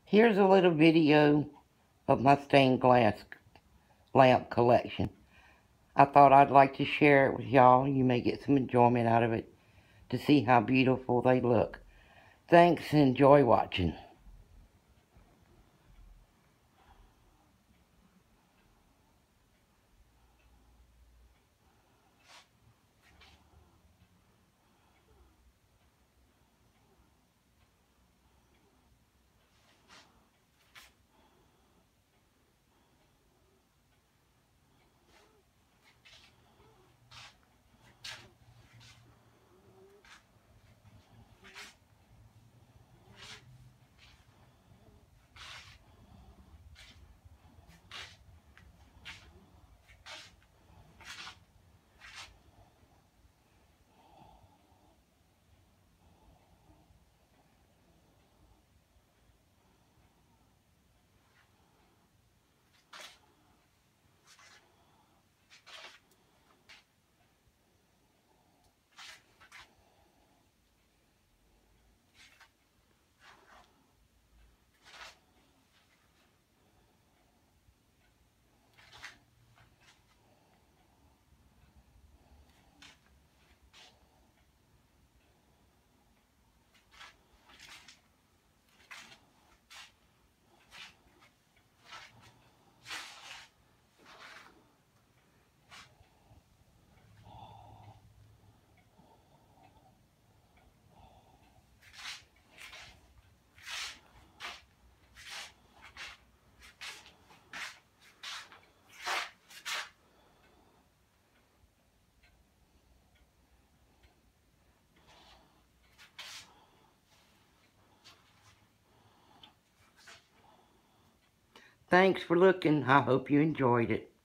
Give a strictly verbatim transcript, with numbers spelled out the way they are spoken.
Here's a little video of my stained glass lamp collection. I thought I'd like to share it with y'all. You may get some enjoyment out of it to see how beautiful they look. Thanks and enjoy watching. Thanks for looking. I hope you enjoyed it.